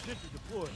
Sentry deployed.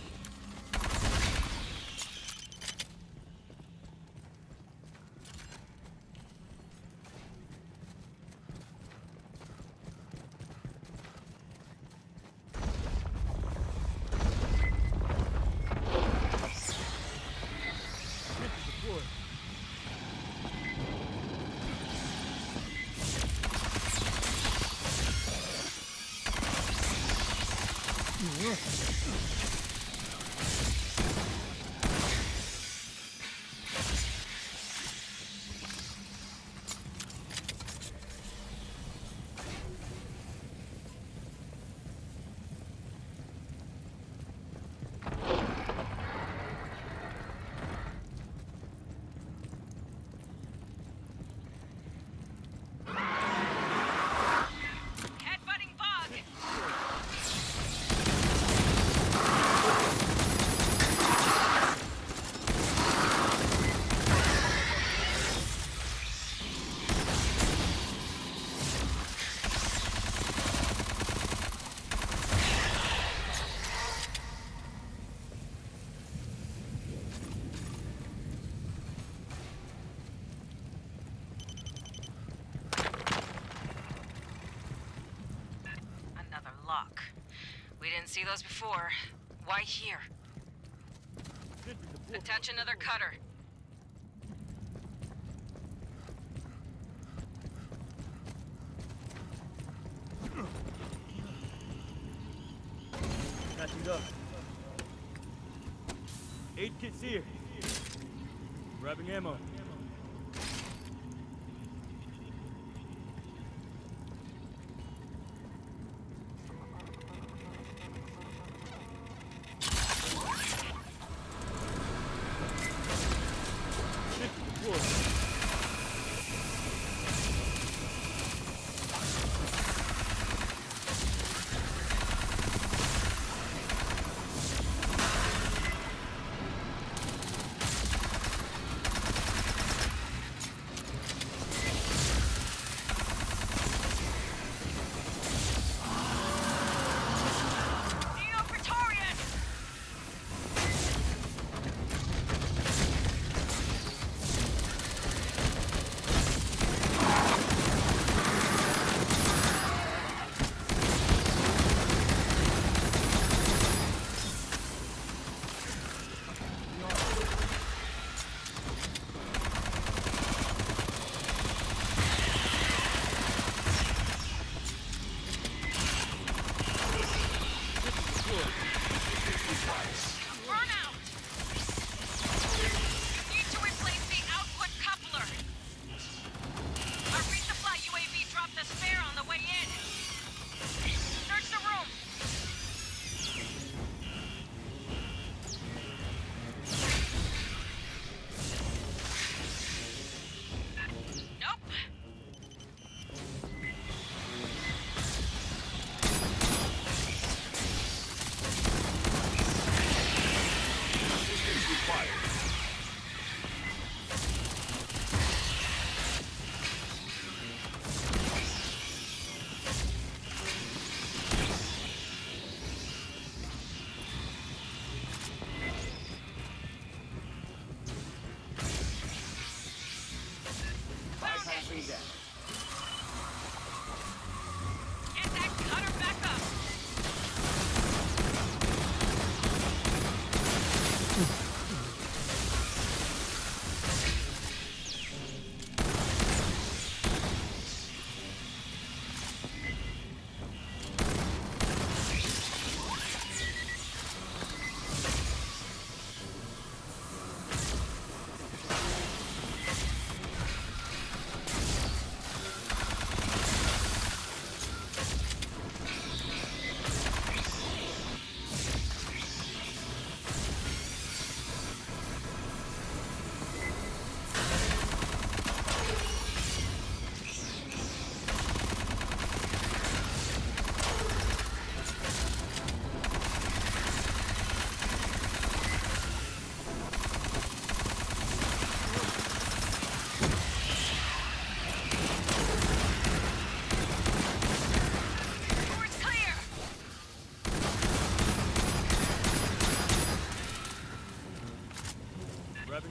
Headbutting bug! Another lock. We didn't see those before. Why here? Sentry deployed. Attach another cutter. Catching up. 8 kits here. Grabbing ammo. Sentry deployed.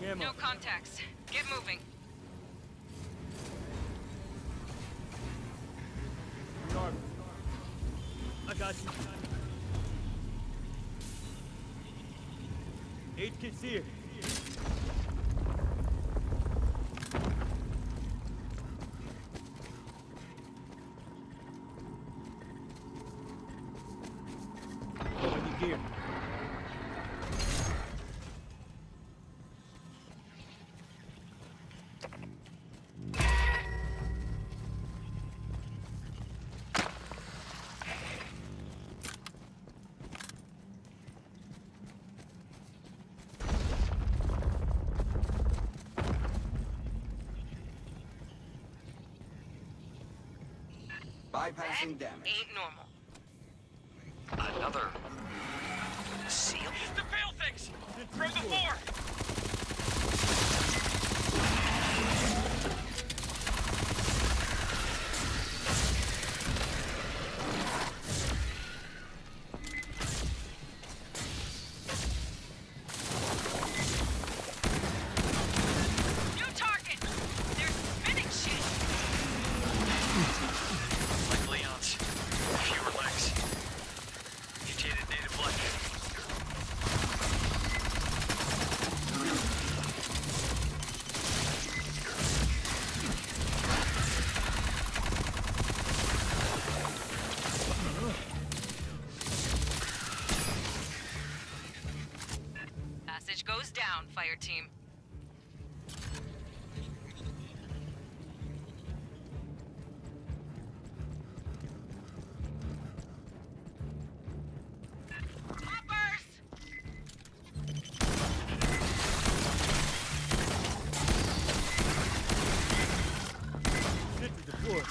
ammo. No contacts. Get moving. Rearm. I got you. Aid kit's here. Loading the gear. Bypassing damage. Ain't normal. Another seal? Use the fail fix! From the floor! New target! They're spinning shit! Like Leon's. Fewer legs. Mutated native life. Passage goes down, fire team. Hoppers! Sentry deployed.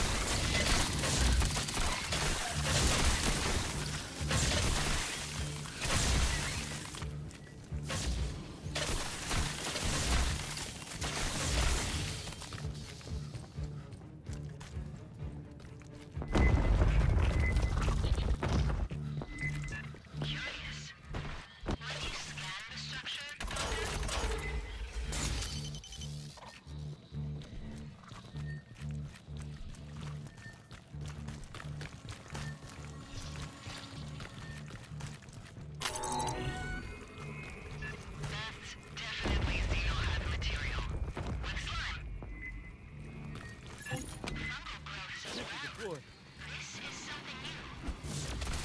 Curious. When you scan the structure, that's definitely Xenohab material. With slime. Fungal growth as Sentry well. deployed. This is something new.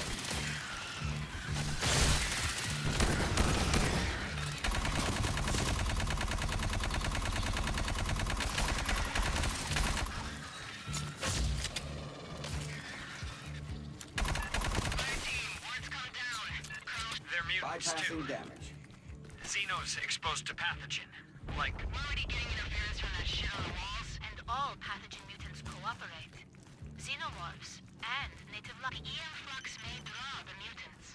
They're mutants too. Bypassing damage. Xenos exposed to pathogen. Like, We're already getting interference from that shit on the walls, and all pathogen mutants cooperate. Xenomorphs and native life. EM flux may draw the mutants.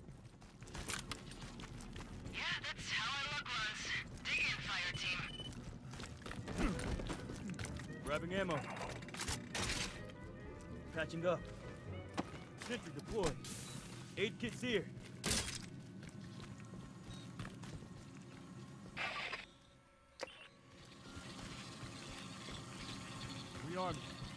Yeah, that's how our luck runs. Dig in, fire team. Grabbing ammo. Patching up. Sentry deployed. Aid kit's here. Rearming.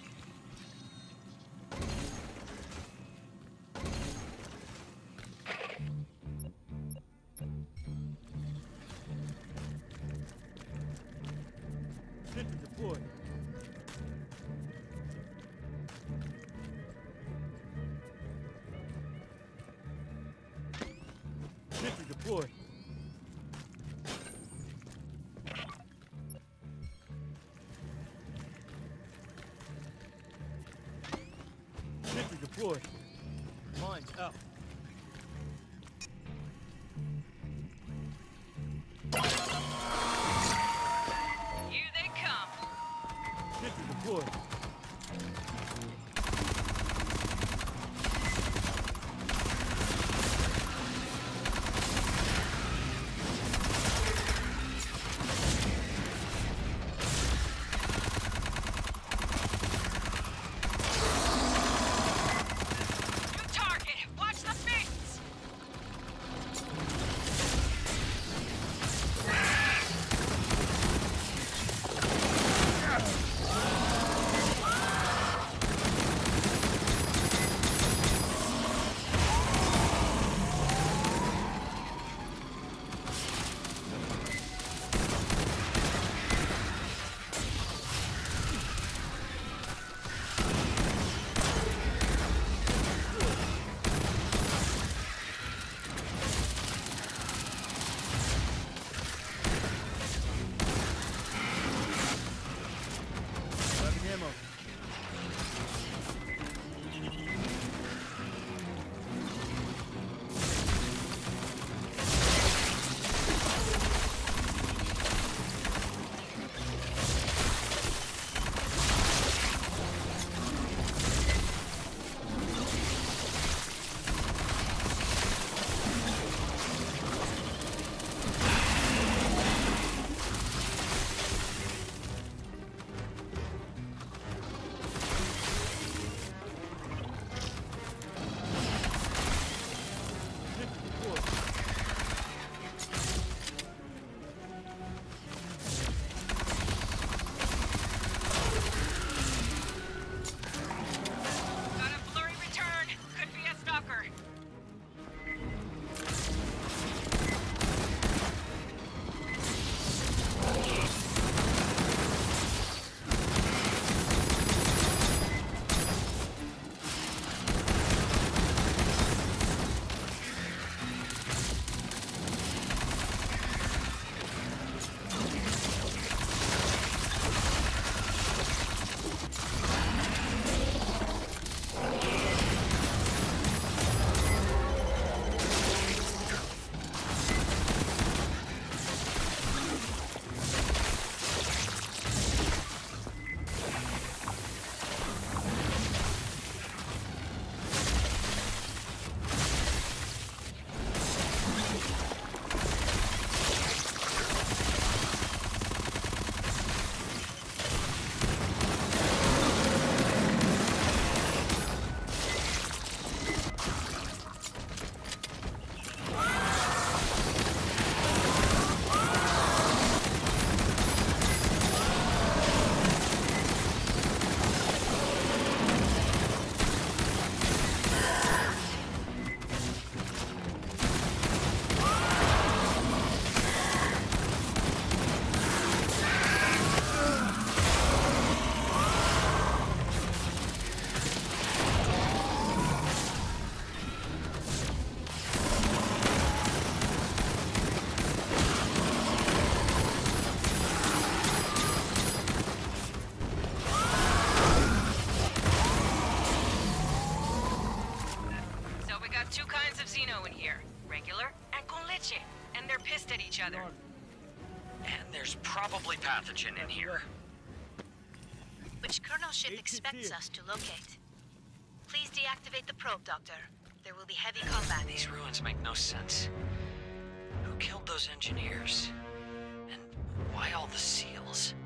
Sentry deployed. Sentry deployed. Sentry deployed. Mines out. Here they come. Sentry deployed. New target. Watch the two kinds of Xeno in here. Regular and con leche. And they're pissed at each other. And there's probably pathogen in here. Which Colonel Ship 8 kits expects here. us to locate. Please deactivate the probe, Doctor. There will be heavy combat. These ruins make no sense. Who killed those engineers? And why all the seals?